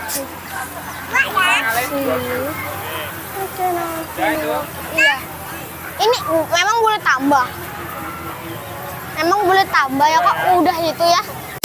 Iya. Ini memang boleh tambah. Emang boleh tambah ya kok udah itu ya.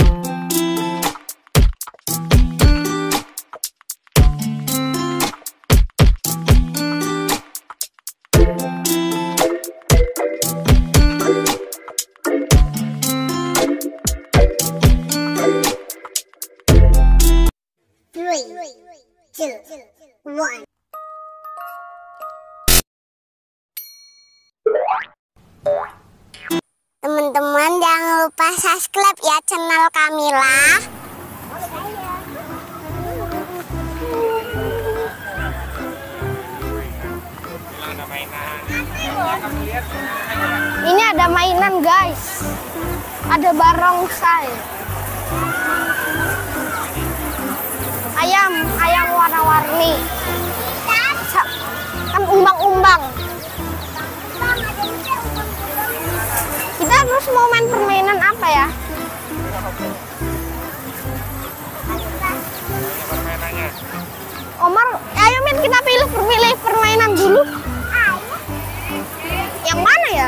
Teman-teman jangan lupa subscribe ya channel Kamila. Ini ada mainan guys. Ada barongsai. Ayam warna-warni. Kan umbang-umbang. Kita terus mau main permainan apa ya? Permainannya. Omar, ayo Min kita pilih permainan dulu. Yang mana ya?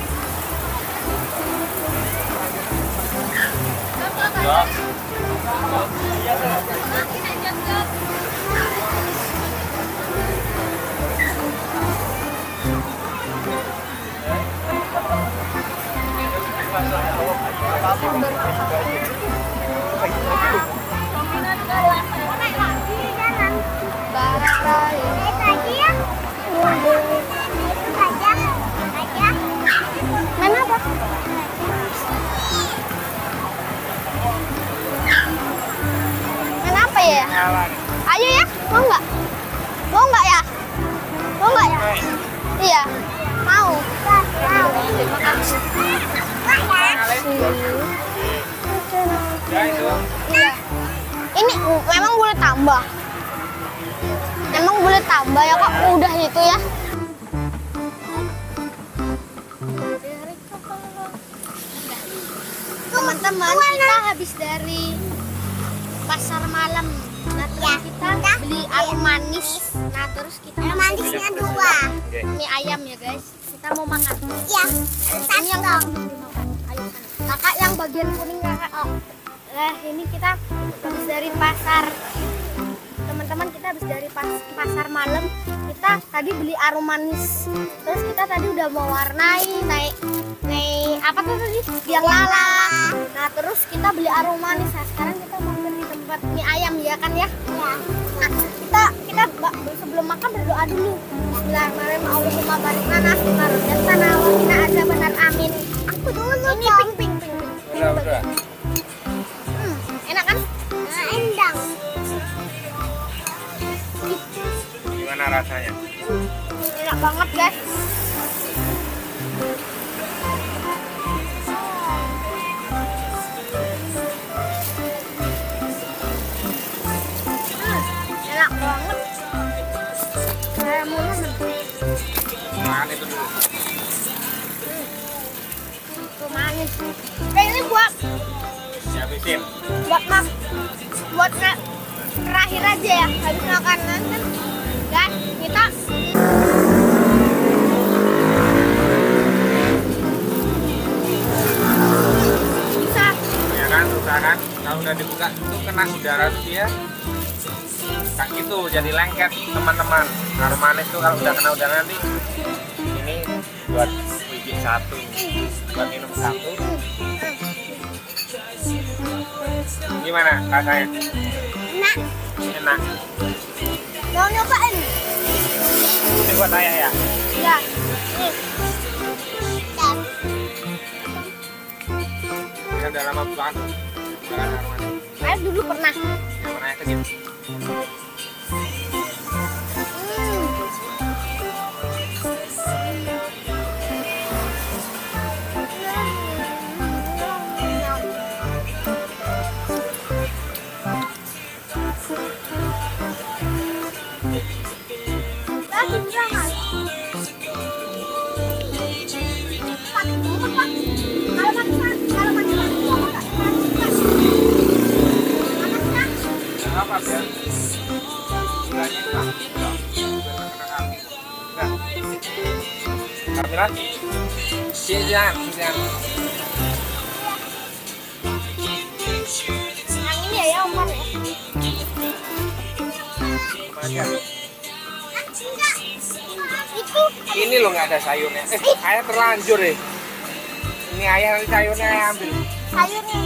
Main apa? Main apa ya? Ayo ya, mau nggak? Mau nggak ya? Mau nggak ya? Iya, mau. Iya. Ini memang boleh tambah. Emang boleh tambah ya kok udah itu ya. Teman-teman kita habis dari pasar malam. Nah terus kita beli ayam manis. Nah terus kita Manisnya 2. mie ayam ya guys. Kita mau makan. Iya. Ini yang dimakan. Ayo sana. Kakak yang bagian kuning kakak. Oh. Nah ini kita habis dari pasar. Teman-teman kita habis dari pasar malam. Kita tadi beli arum manis. Terus kita tadi udah mau warnai naik apa tuh tadi? Biang lala. Nah terus kita beli arum manis. Nah sekarang kita mau di tempat mie ayam ya kan ya? Iya. Nah, kita sebelum makan berdoa dulu. Bismillahirrahmanirrahim. Allahumma barik lana fima razaqtana wa qina adzabannar amin. Aku dulu Ini pink. Udah. Enak kan? Nah, endang. Gimana rasanya? Enak banget guys. Enak banget. Saya mau Makan itu dulu. manis. Ini buat Dihabisin. buat terakhir aja ya. Habis makanan kan guys kita bisa Ya kan, susah kan? Kalau udah dibuka itu kena udara tuh dia kayak gitu, jadi lengket teman-teman. Arum manis tuh kalau udah kena udara nanti ini buat biji 1, buat minum 1. Gimana rasanya? enak. Enak. Mau nyobain? Ini buat saya ya. Ya. Nih. Kan udah lama banget makan arum manis. Saya dulu pernah. Yang mana yang kecil? apa ya? Gulanya itu lah. Kamilan, siang. Yang ini ya Umar ya. Aja. Itu Ini loh nggak ada sayurnya. Ayah terlanjur deh. Ini ayah nanti sayurnya ayah ambil. sayurnya.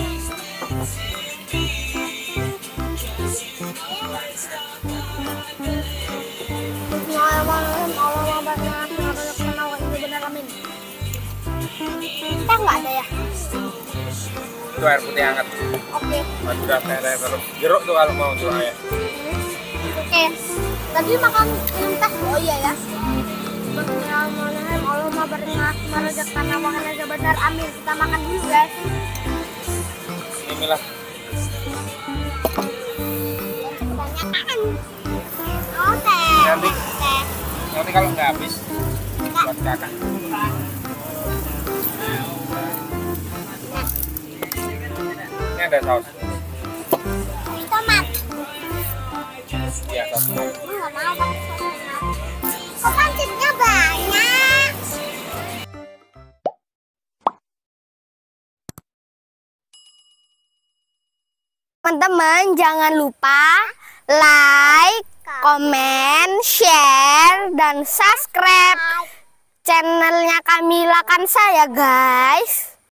Kita nggak ada ya. Itu air putih hangat. Oke. Udah kayak terus. Jeruk tuh kalau mau tuh ayah. Oke. Tadi makan minum teh. Oh iya ya. Bismillahirrahmanirrahim. Allahumma barik lana fima razaqtana wa qina adzabannar. Amin. Kita makan dulu guys. Inilah. Kebanyakan. Oh, teh. Nanti. Teh. Nanti kalau nggak habis buat kakak. Ini ada saus. Tomat. Iya, saus tomat. Nggak mau pakai tomat. Kok pancitnya banyak? Teman-teman jangan lupa like, komen, share, dan subscribe channelnya Kamila Kansa ya guys.